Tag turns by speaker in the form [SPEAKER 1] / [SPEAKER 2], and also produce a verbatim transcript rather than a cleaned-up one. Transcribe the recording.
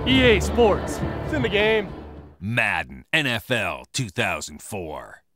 [SPEAKER 1] E A Sports. It's in the game.
[SPEAKER 2] Madden N F L two thousand four.